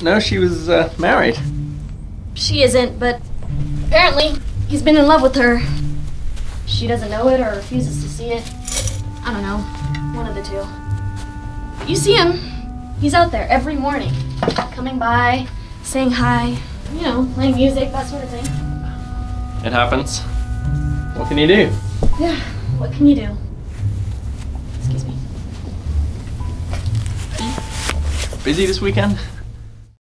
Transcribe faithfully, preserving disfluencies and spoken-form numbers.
know she was uh, married. She isn't, but apparently he's been in love with her. She doesn't know it or refuses to see it. I don't know, one of the two. But you see him. He's out there every morning, coming by, saying hi, you know, playing music, that sort of thing. It happens. What can you do? Yeah, what can you do? Excuse me. Busy this weekend?